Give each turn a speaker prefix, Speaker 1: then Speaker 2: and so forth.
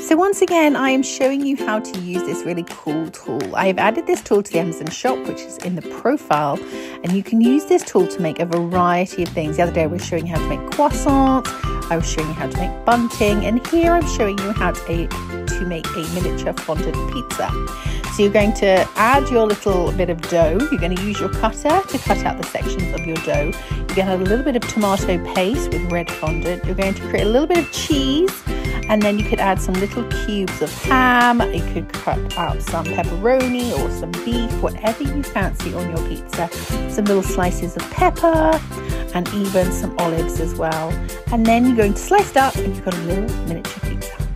Speaker 1: So once again, I am showing you how to use this really cool tool. I have added this tool to the Amazon shop, which is in the profile, and you can use this tool to make a variety of things. The other day I was showing you how to make croissants, I was showing you how to make bunting, and here I'm showing you how to make a miniature fondant pizza. So you're going to add your little bit of dough. You're going to use your cutter to cut out the sections of your dough. You're going to add a little bit of tomato paste with red fondant. You're going to create a little bit of cheese, and then you could add some little cubes of ham. You could cut out some pepperoni or some beef, whatever you fancy on your pizza. Some little slices of pepper and even some olives as well. And then you're going to slice it up and you've got a little miniature pizza.